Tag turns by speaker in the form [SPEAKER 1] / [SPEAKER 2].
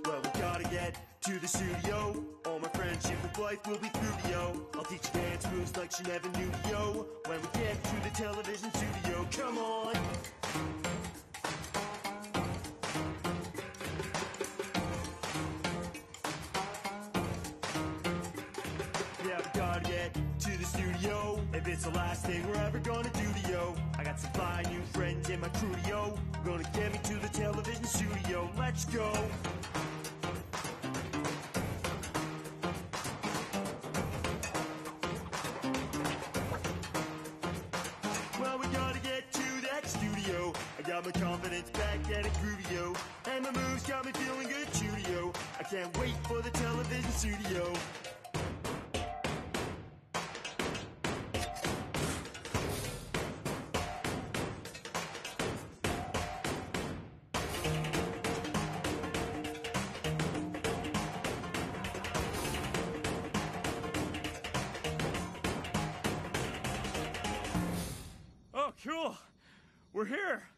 [SPEAKER 1] Well, we gotta get to the studio. All my friendship with life will be through, yo. I'll teach you dance moves like she never knew, yo. When we get to the television studio, come on. Yeah, we gotta get to the studio. If it's the last thing we're ever gonna do to yo. I got some fly new friends in my crew, yo. Gonna get me to the television studio. Let's go. Well, we gotta get to that studio. I got my confidence back at a groovy, yo. And my moves got me feeling good, too, yo. I can't wait for the television studio.
[SPEAKER 2] Oh, cool. We're here.